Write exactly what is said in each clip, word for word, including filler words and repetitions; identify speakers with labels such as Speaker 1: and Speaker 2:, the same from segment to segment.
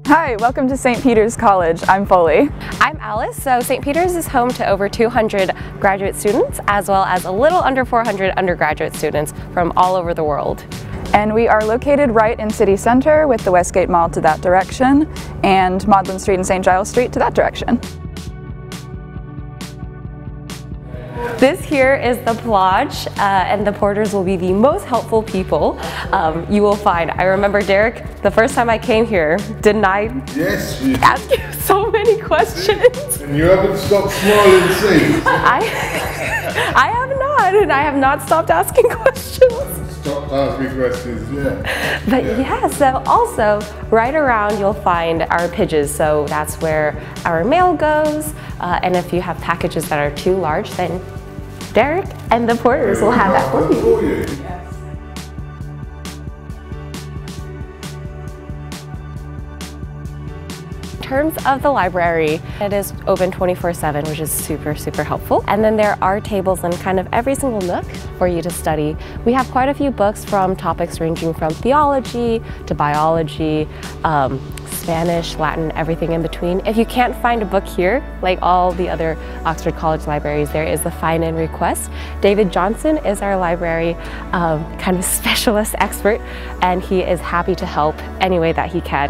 Speaker 1: Hi, welcome to Saint Peter's College. I'm Foley.
Speaker 2: I'm Alice. So Saint Peter's is home to over two hundred graduate students as well as a little under four hundred undergraduate students from all over the world.
Speaker 1: And we are located right in City Center with the Westgate Mall to that direction and Maudlin Street and Saint Giles Street to that direction.
Speaker 2: This here is the plage, uh, and the porters will be the most helpful people um, you will find. I remember, Derek, the first time I came here, didn't I
Speaker 3: yes, you
Speaker 2: ask you so many questions?
Speaker 3: And you haven't stopped smiling since.
Speaker 2: I, I have not, and I have not stopped asking questions.
Speaker 3: Stop asking questions, yeah.
Speaker 2: But
Speaker 3: yeah.
Speaker 2: yeah, so also right around you'll find our pidges, so that's where our mail goes, uh, and if you have packages that are too large, then Derek and the porters will have that for you.
Speaker 1: Yes.
Speaker 2: In terms of the library, it is open twenty-four seven, which is super, super helpful. And then there are tables in kind of every single nook for you to study. We have quite a few books from topics ranging from theology to biology, um, Spanish, Latin, everything in between. If you can't find a book here, like all the other Oxford College libraries, there is the Find and Request. David Johnson is our library um, kind of specialist expert, and he is happy to help any way that he can.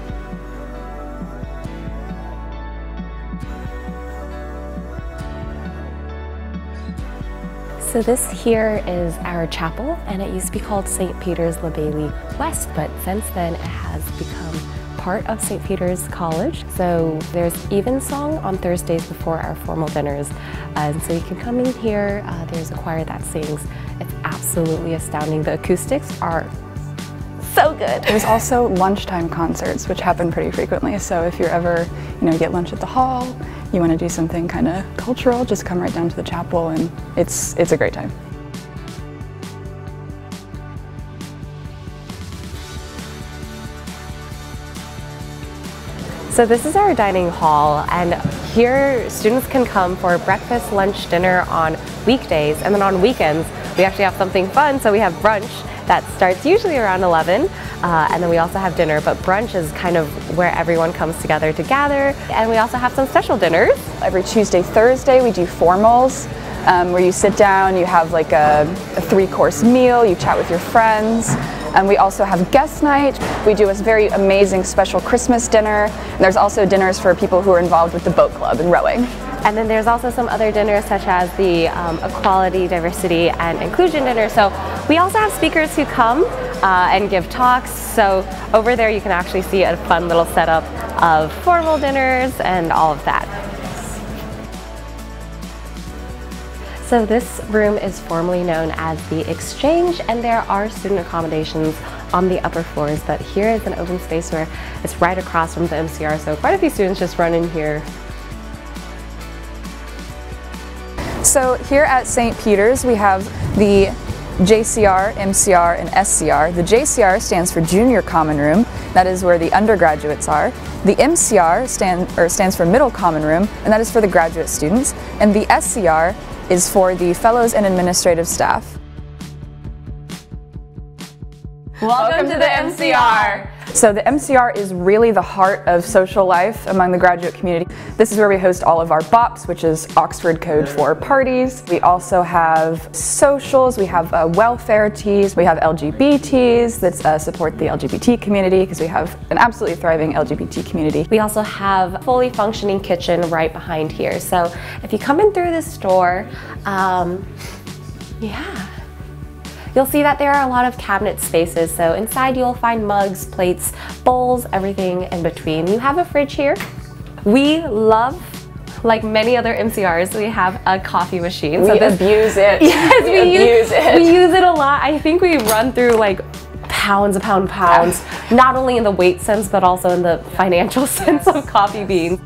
Speaker 2: So this here is our chapel, and it used to be called Saint Peter's Le Bailey West, but since then it has become part of Saint Peter's College. So there's evensong on Thursdays before our formal dinners, and so you can come in here. Uh, there's a choir that sings. It's absolutely astounding. The acoustics are so good.
Speaker 1: There's also lunchtime concerts, which happen pretty frequently. So if you're ever, you know, get lunch at the hall, you want to do something kind of cultural, just come right down to the chapel, and it's it's a great time.
Speaker 2: So this is our dining hall, and here students can come for breakfast, lunch, dinner on weekdays, and then on weekends we actually have something fun. So we have brunch that starts usually around eleven, uh, and then we also have dinner, but brunch is kind of where everyone comes together to gather, and we also have some special dinners.
Speaker 1: Every Tuesday, Thursday we do formals, um, where you sit down, you have like a, a three-course meal, you chat with your friends. And we also have guest night. We do a very amazing special Christmas dinner. And there's also dinners for people who are involved with the boat club and rowing.
Speaker 2: And then there's also some other dinners such as the um, Equality, Diversity, and Inclusion dinner. So we also have speakers who come uh, and give talks. So over there you can actually see a fun little setup of formal dinners and all of that. So this room is formally known as the Exchange, and there are student accommodations on the upper floors, but here is an open space where it's right across from the M C R, so quite a few students just run in here.
Speaker 1: So here at Saint Peter's we have the J C R, M C R, and S C R. The J C R stands for Junior Common Room. That is where the undergraduates are. The M C R stand, or stands for Middle Common Room, and that is for the graduate students. And the S C R is for the fellows and administrative staff.
Speaker 2: Welcome, Welcome to, to the M C R!
Speaker 1: So the M C R is really the heart of social life among the graduate community. This is where we host all of our B O Ps, which is Oxford code for parties. We also have socials, we have uh, welfare teas, we have L G B Ts that uh, support the L G B T community, because we have an absolutely thriving L G B T community.
Speaker 2: We also have a fully functioning kitchen right behind here. So if you come in through this door, um, yeah. You'll see that there are a lot of cabinet spaces, so inside you'll find mugs, plates, bowls, everything in between. You have a fridge here. We love, like many other M C Rs, we have a coffee machine.
Speaker 1: We
Speaker 2: so this,
Speaker 1: abuse it.
Speaker 2: Yes,
Speaker 1: we,
Speaker 2: we
Speaker 1: abuse
Speaker 2: use,
Speaker 1: it.
Speaker 2: We use it a lot. I think we run through like pounds upon pounds, not only in the weight sense, but also in the financial sense of coffee beans.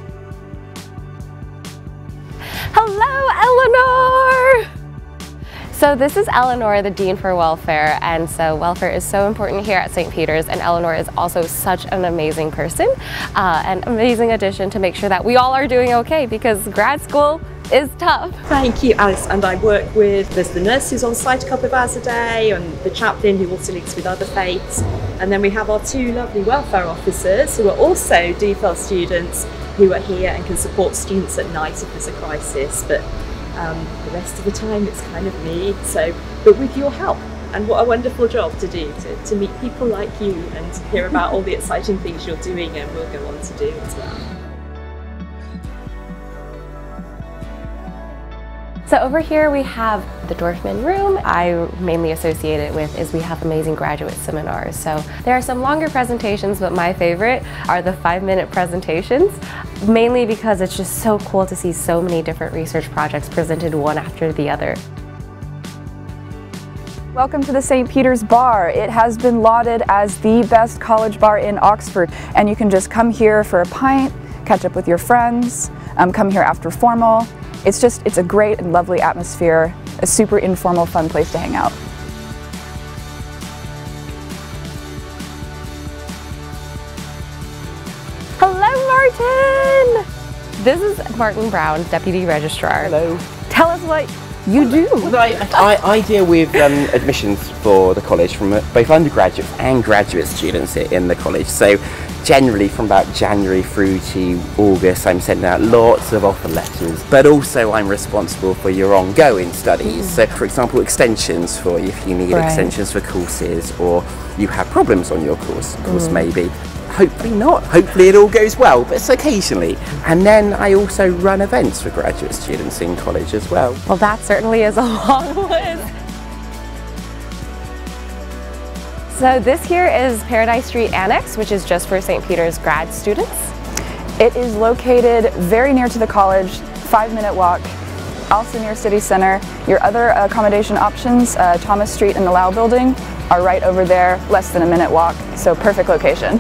Speaker 2: Hello, Eleanor! So this is Eleanor, the Dean for Welfare, and so welfare is so important here at Saint Peter's, and Eleanor is also such an amazing person, uh, an amazing addition to make sure that we all are doing okay, because grad school is tough.
Speaker 4: Thank you, Alice. And I work with, there's the nurse who's on site a couple of hours a day, and the chaplain who also links with other faiths. And then we have our two lovely welfare officers who are also D Phil students who are here and can support students at night if there's a crisis. But um, the rest of the time it's kind of me. So, but with your help. And what a wonderful job to do, to, to meet people like you and hear about all the exciting things you're doing and will go on to do as well.
Speaker 2: So over here we have the Dorfman room. I mainly associate it with is we have amazing graduate seminars. So there are some longer presentations, but my favorite are the five minute presentations, mainly because it's just so cool to see so many different research projects presented one after the other.
Speaker 1: Welcome to the Saint Peter's Bar. It has been lauded as the best college bar in Oxford, and you can just come here for a pint, catch up with your friends, um, come here after formal. It's just, it's a great and lovely atmosphere, a super informal, fun place to hang out.
Speaker 2: Hello, Martin! This is Martin Brown, Deputy Registrar.
Speaker 5: Hello.
Speaker 2: Tell us what you do.
Speaker 5: Right, I, I deal with um, admissions for the college from both undergraduate and graduate students in the college. So generally from about January through to August I'm sending out lots of offer letters, but also I'm responsible for your ongoing studies. Mm. So for example, extensions for if you need right. extensions for courses, or you have problems on your course, course mm. maybe. Hopefully not. Hopefully it all goes well, but it's occasionally. And then I also run events for graduate students in college as well.
Speaker 2: Well, that certainly is a long list. So this here is Paradise Street Annex, which is just for Saint Peter's grad students.
Speaker 1: It is located very near to the college, five minute walk, also near City Center. Your other accommodation options, uh, Thomas Street and the Lau Building, are right over there, less than a minute walk, so perfect location.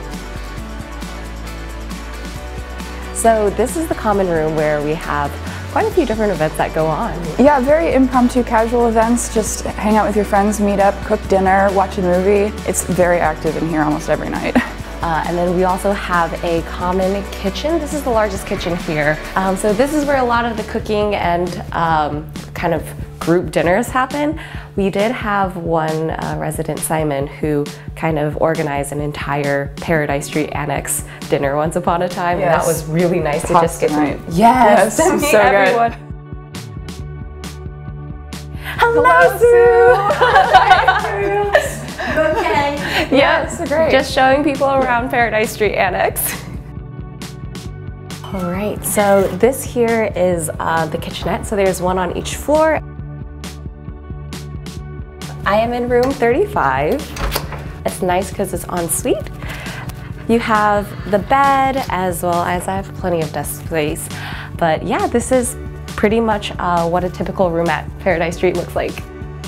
Speaker 2: So this is the common room where we have quite a few different events that go on.
Speaker 1: Yeah, very impromptu, casual events. Just hang out with your friends, meet up, cook dinner, watch a movie. It's very active in here almost every night.
Speaker 2: Uh, and then we also have a common kitchen. This is the largest kitchen here. Um, so this is where a lot of the cooking and um, kind of group dinners happen. We did have one uh, resident, Simon, who kind of organized an entire Paradise Street Annex dinner once upon a time. Yes. And that was really nice to just get
Speaker 1: night.
Speaker 2: to yes,
Speaker 1: yes
Speaker 2: to meet
Speaker 1: so
Speaker 2: everyone.
Speaker 1: Good.
Speaker 2: Hello,
Speaker 1: Hello,
Speaker 2: Sue!
Speaker 4: Okay.
Speaker 2: Yes,
Speaker 1: great.
Speaker 2: Just showing people around Paradise Street Annex. All right, so this here is uh, the kitchenette. So there's one on each floor. I am in room thirty-five. It's nice because it's en suite. You have the bed as well as I have plenty of desk space. But yeah, this is pretty much uh, what a typical room at Paradise Street looks like.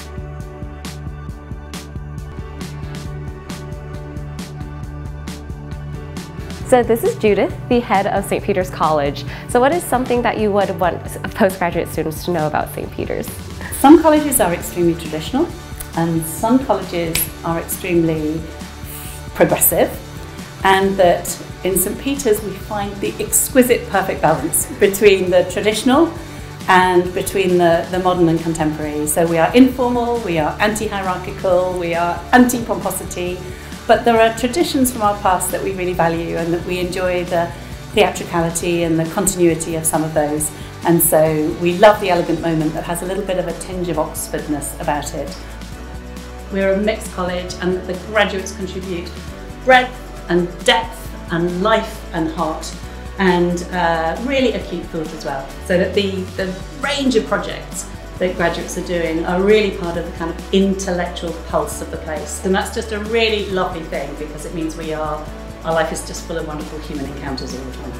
Speaker 2: So this is Judith, the head of Saint Peter's College. So what is something that you would want postgraduate students to know about Saint Peter's?
Speaker 6: Some colleges are extremely traditional and some colleges are extremely progressive, and that in Saint Peter's we find the exquisite perfect balance between the traditional and between the, the modern and contemporary. So we are informal, we are anti-hierarchical, we are anti-pomposity, but there are traditions from our past that we really value and that we enjoy the theatricality and the continuity of some of those. And so we love the elegant moment that has a little bit of a tinge of Oxfordness about it. We're a mixed college and the graduates contribute breadth and depth and life and heart and uh, really acute thought as well. So that the, the range of projects that graduates are doing are really part of the kind of intellectual pulse of the place. And that's just a really lovely thing because it means we are, our life is just full of wonderful human encounters all the time.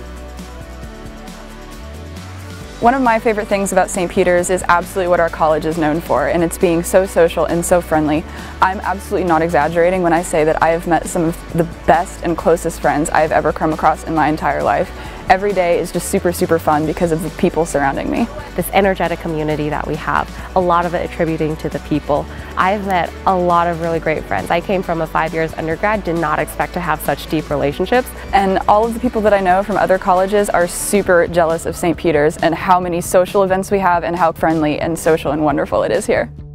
Speaker 1: One of my favorite things about Saint Peter's is absolutely what our college is known for, and it's being so social and so friendly. I'm absolutely not exaggerating when I say that I have met some of the best and closest friends I've ever come across in my entire life. every day is just super, super fun because of the people surrounding me.
Speaker 2: This energetic community that we have, a lot of it attributing to the people. I've met a lot of really great friends. I came from a five years undergrad, did not expect to have such deep relationships.
Speaker 1: And all of the people that I know from other colleges are super jealous of Saint Peter's and how many social events we have and how friendly and social and wonderful it is here.